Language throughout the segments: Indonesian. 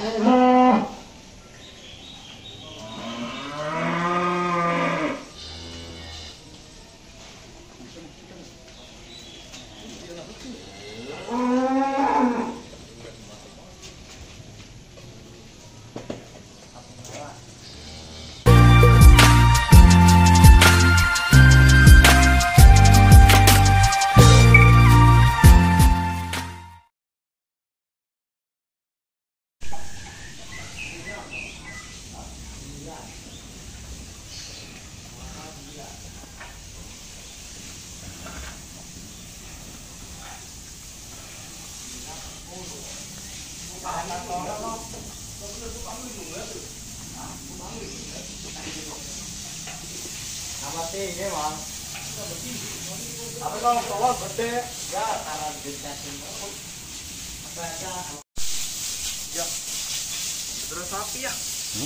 Amati ini bang. Tapi kalau soal gede ya karena deteksi apa aja. Ya. Terus sapi ya.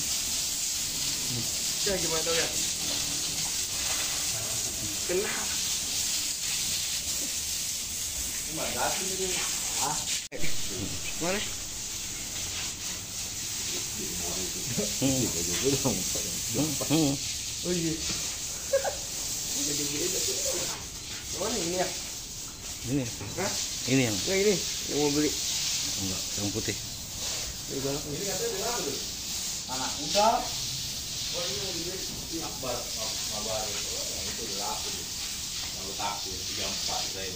Ya gimana tuh ya? Kena. Gimana sih ini? Ah. Mana? Oh iya. Mana ini ya? Ini. Hah? Ini yang. Yang ini yang mau beli. Enggak, yang putih. Ini galak. Ini katanya di mana tuh? Anak muda. Oh ini mau dibeli. Akbar itu laku. Lalu taksi 34 saya.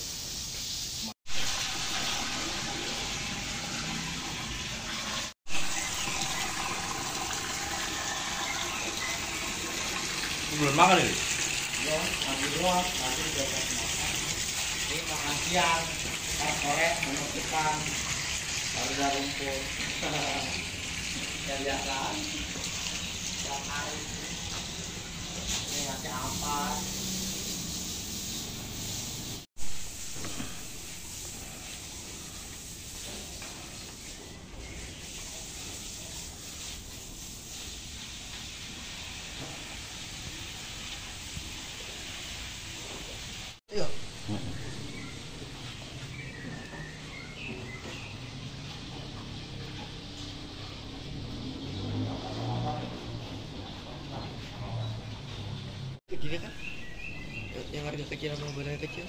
Belum makan ini? Ya, nanti luar, nanti udah makan. Ini makan siang, sore menentukan harga rumput. Ya lihat kan, tiap hari. Ini ngasih apa? Iya. Gini kan? Yang harga kecil sama badannya kecil.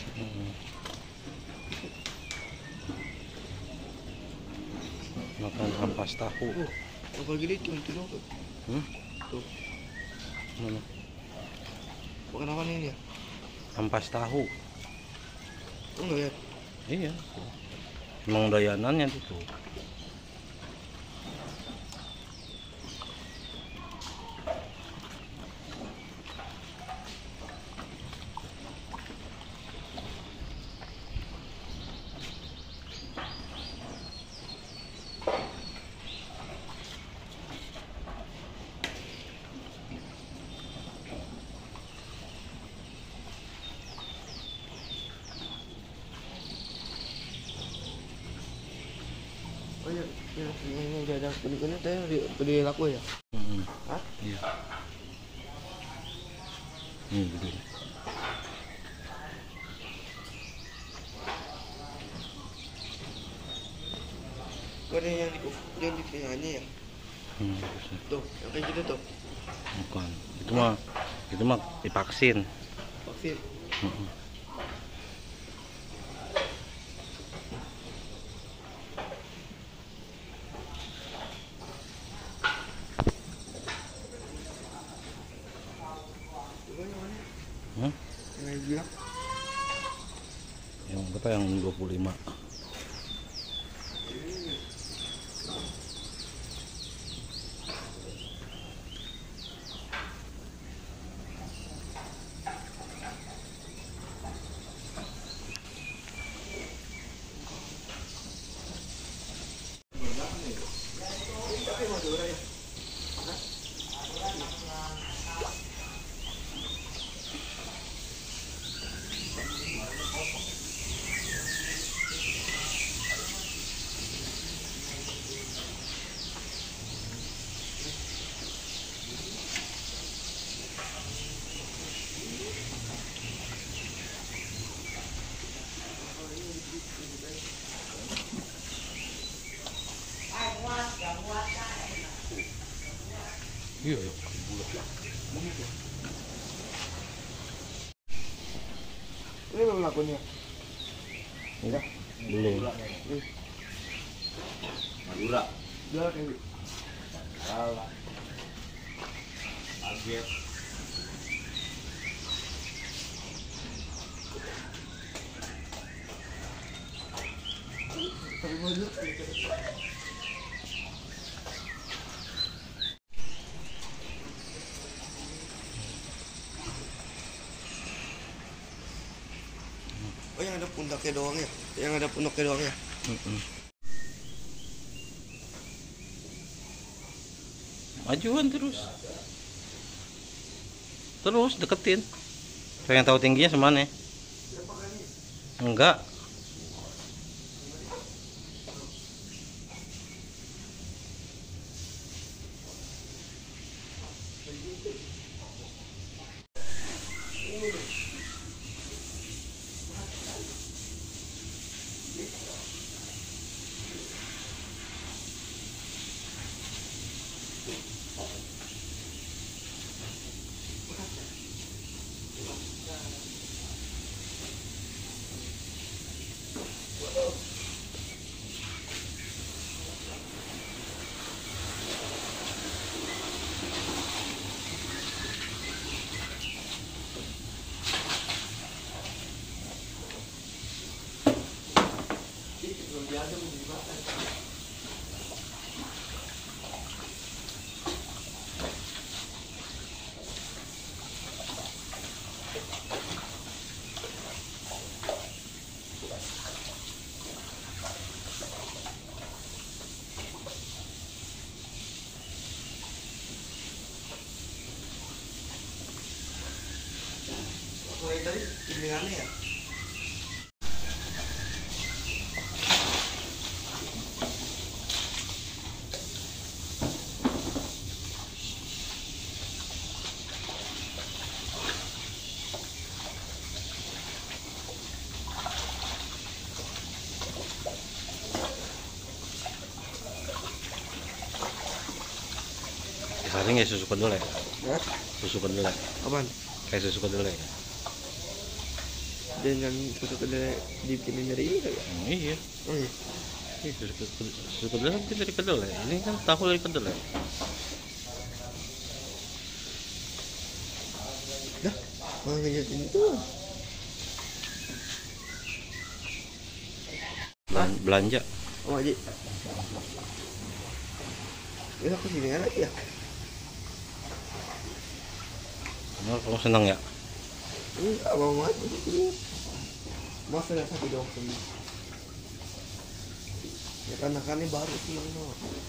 Makan ampas tahu. Kalau gini tuh tuh. Tuh. Mana? Makan apa ini ya? Ampas tahu. Enggak ya? Iya. Emang dayanannya itu. Oh iya, ini udah ada kuning-kuning tadi beli laku ya? Hah? Iya. Ini gede. Kok ada yang di telinganya ya? Tuh, yang kayak gitu tuh. Bukan. Itu mah divaksin. Vaksin. Yang bilang Yang berapa yang 25? Iya, iya. Ini belum lakunya. Ya, belum. Madura. Udah kayak Salah. Kaget. tapi maju. Oh, yang ada pundaknya doang ya? Yang ada pundaknya doang ya? Majuan terus. Terus deketin. Pengen tahu tingginya semana? Enggak. Mulai tadi pilihannya ya? Saring ya susu kedelai. Ya? Susu kedelai. Apaan? Kayak susu kedelai. Dengan susu kedelai dibikinin dari ini kali ya? Iya. Oh iya. Iya, susu kedelai kan dari kedelai. Ini kan tahu dari kedelai. Dah, mau ngejatin itu. Belanja. Oh Haji. Ya aku sini lagi ya. Oh, kamu senang ya? Abang mau aja sih. Mau sudah satu dong sini. Ya karena kan ini baru sih no.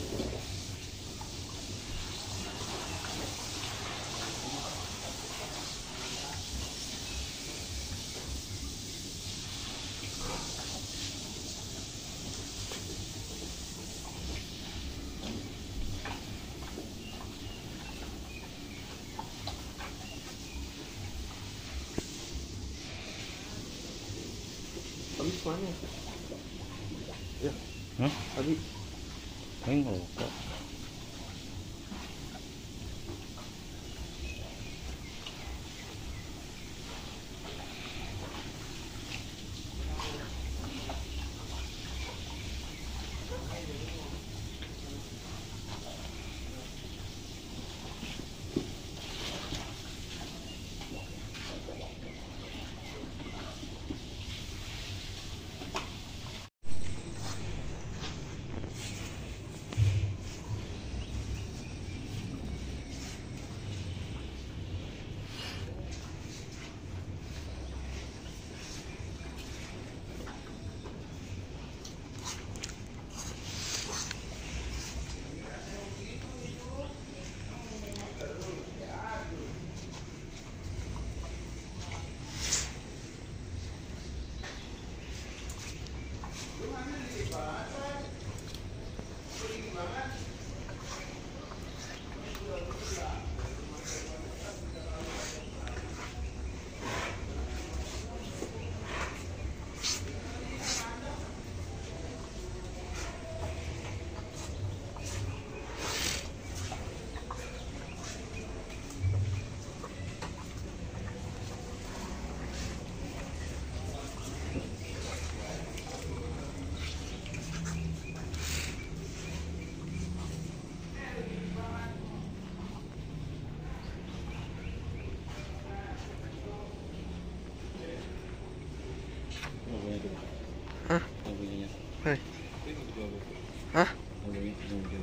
Habis mana? Ya. Hah? Habis. Ini ngerokok.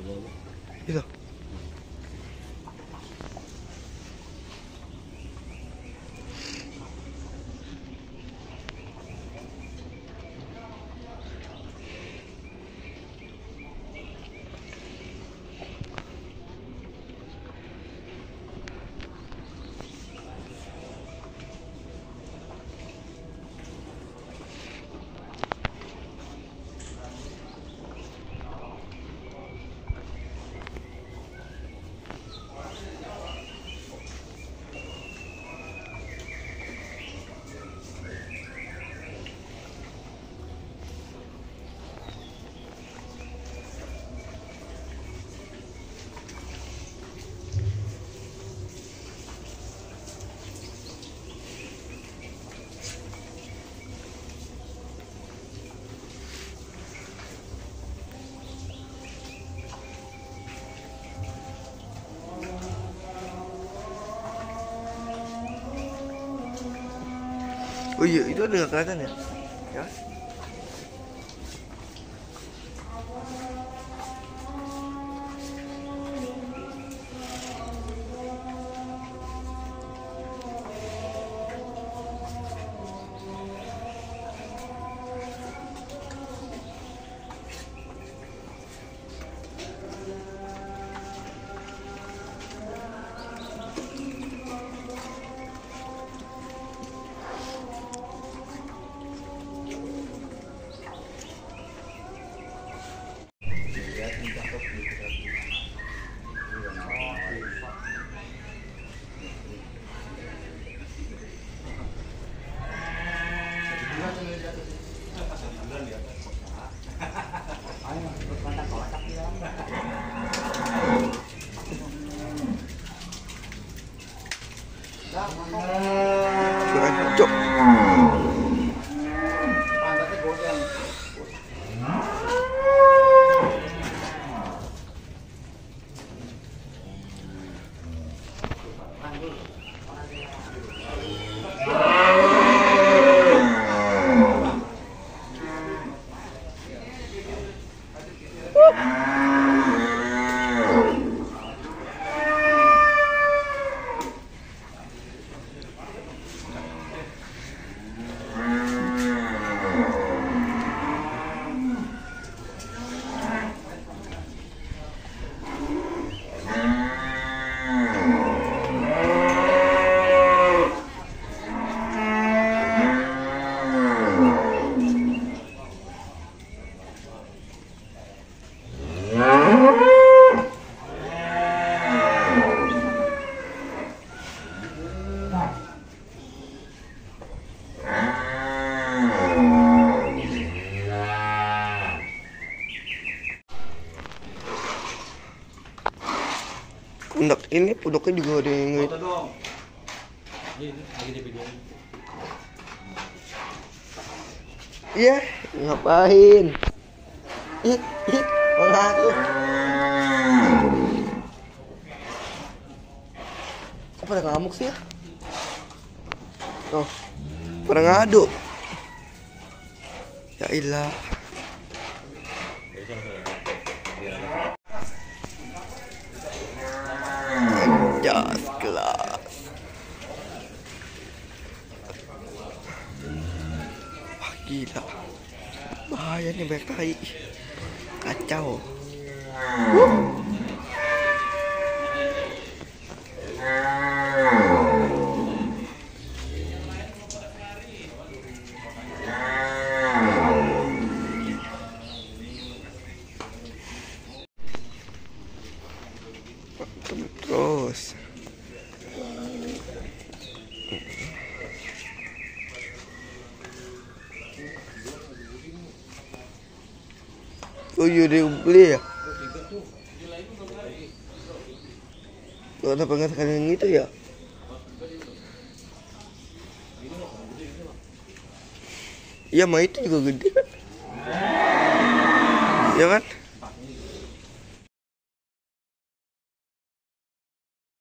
Itu. Oh iya, itu ada nggak kelihatan ya? Ya. Cok. Pundak ini pundaknya juga ada yang Foto dong. Ini lagi di video. Iya, ngapain? Ih, malah aku. Kok pada ngamuk sih ya? Oh, pada ngadu. Ya ilah. Anjas kelas. Wah gila. Bahaya nih banyak tai. Kacau. Terus oh iya dia beli ya? Kenapa nggak sekalian yang itu ya? Iya mah itu juga gede kan? Ya kan?